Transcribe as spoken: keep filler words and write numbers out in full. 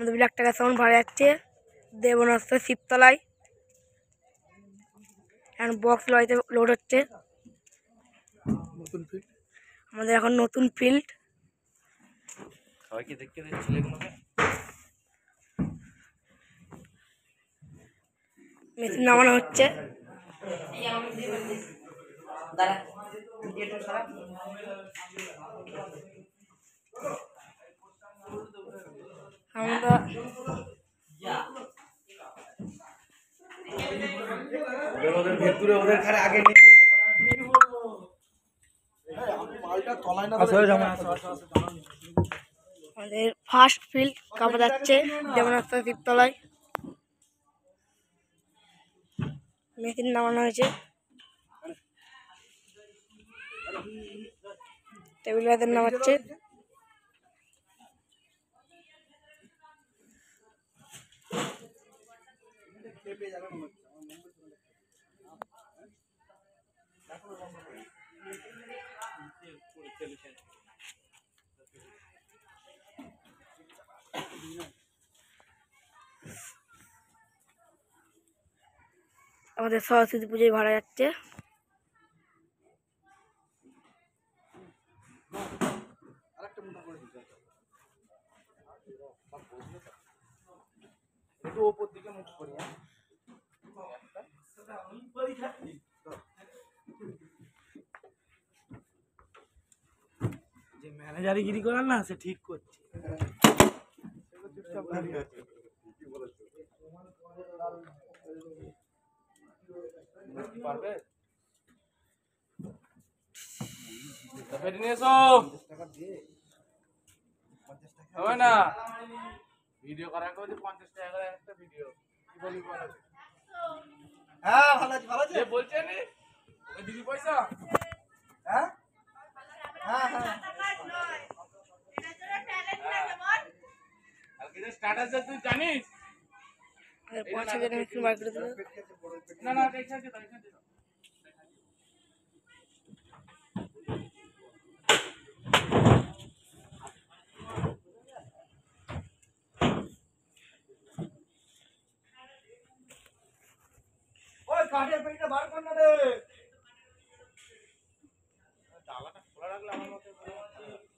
আমাদের ব্ল্যাক টাকা সাউন্ড ভাড়া যাচ্ছে দেবনাথ শিবতলায়। এখন বক্স লড়াইতে লোড হচ্ছে আমাদের এখন নতুন ফিল্ড। সবাইকে দেখতে দিন ছেলেগুলোকে। মেশিন নামানো হচ্ছে। আমরা ওদের ভেতরে ওদের খারে আগে আমাদের ফার্স্ট ফিল্ড কাপা যাচ্ছে দেবনাথ শিবতলায়। মেশিন নামানো হয়েছে, টেবিল বাজার নামাচ্ছে। আমাদের সরস্বতী পুজোয় ভাড়া যাচ্ছে। একটু উপর দিকে মুখ করি। যে ম্যানেজারিগিরি করার না সে ঠিক করছে। পারবে হবে না ভিডিও করার করে পঞ্চাশ টাকা করে একটা ভিডিও কি বলি বল। হ্যাঁ ভালো আছে ভালো আছে বলছে নি ওকে দিবি পয়সা। হ্যাঁ হ্যাঁ হ্যাঁ এটা তোর ট্যালেন্ট না কেমন কালকে যে স্ট্যাটাস তুই জানিস এর পাঁচ হাজার মেশিন বার করে দিল। না না দেখা আছে দেখা আছে। ওই কাঠের পেটটা বার কর না রে। তালাটা খোলা রাখলে আমার মতে